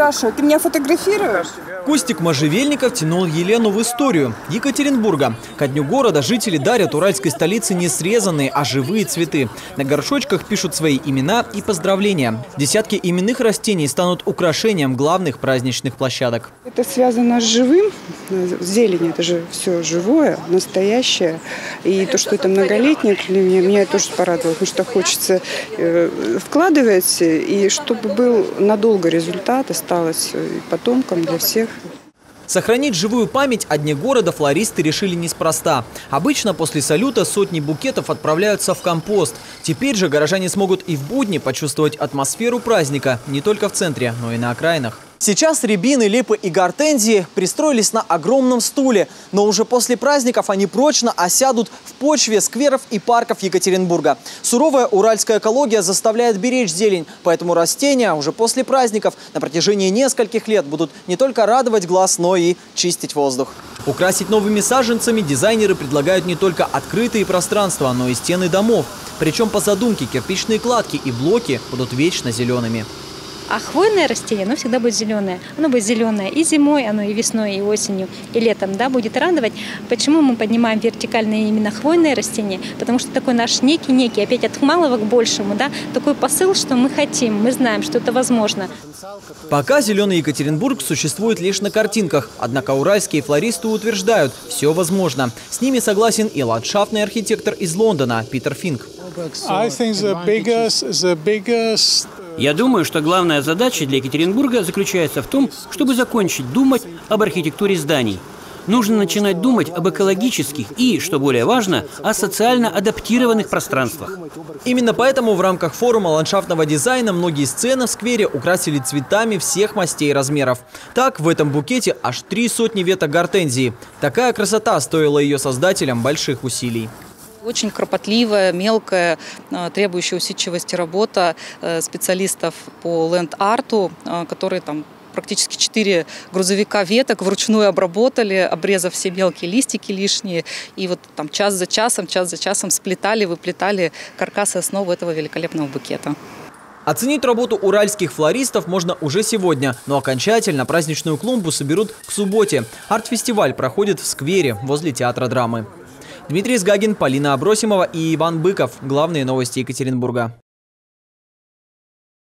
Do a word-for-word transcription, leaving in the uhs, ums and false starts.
Саша, ты меня фотографируешь? Кустик можжевельников тянул Елену в историю Екатеринбурга. Ко дню города жители дарят уральской столице не срезанные, а живые цветы. На горшочках пишут свои имена и поздравления. Десятки именных растений станут украшением главных праздничных площадок. Это связано с живым. Зелень – это же все живое, настоящее. И то, что это многолетнее, для меня, меня это тоже порадовало, потому что хочется э, вкладывать, и чтобы был надолго результат, осталось потомкам для всех. Сохранить живую память о дне города флористы решили неспроста. Обычно после салюта сотни букетов отправляются в компост. Теперь же горожане смогут и в будни почувствовать атмосферу праздника не только в центре, но и на окраинах. Сейчас рябины, липы и гортензии пристроились на огромном стуле. Но уже после праздников они прочно осядут в почве скверов и парков Екатеринбурга. Суровая уральская экология заставляет беречь зелень. Поэтому растения уже после праздников на протяжении нескольких лет будут не только радовать глаз, но и чистить воздух. Украсить новыми саженцами дизайнеры предлагают не только открытые пространства, но и стены домов. Причем по задумке кирпичные кладки и блоки будут вечно зелеными. А хвойное растение, оно всегда будет зеленое. Оно будет зеленое и зимой, оно и весной, и осенью, и летом, да, будет радовать. Почему мы поднимаем вертикальные именно хвойные растения? Потому что такой наш некий-некий, опять от малого к большему, да, такой посыл, что мы хотим, мы знаем, что это возможно. Пока зеленый Екатеринбург существует лишь на картинках. Однако уральские флористы утверждают, все возможно. С ними согласен и ландшафтный архитектор из Лондона Питер Финк. Я думаю, что главная задача для Екатеринбурга заключается в том, чтобы закончить думать об архитектуре зданий. Нужно начинать думать об экологических и, что более важно, о социально адаптированных пространствах. Именно поэтому в рамках форума ландшафтного дизайна многие сцены в сквере украсили цветами всех мастей и размеров. Так, в этом букете аж три сотни веток гортензии. Такая красота стоила ее создателям больших усилий. Очень кропотливая, мелкая, требующая усидчивости работа специалистов по ленд-арту, которые там практически четыре грузовика веток вручную обработали, обрезав все мелкие листики лишние. И вот там час за часом, час за часом сплетали, выплетали каркас и основу этого великолепного букета. Оценить работу уральских флористов можно уже сегодня, но окончательно праздничную клумбу соберут к субботе. Арт-фестиваль проходит в сквере возле театра драмы. Дмитрий Сгагин, Полина Абросимова и Иван Быков. Главные новости Екатеринбурга.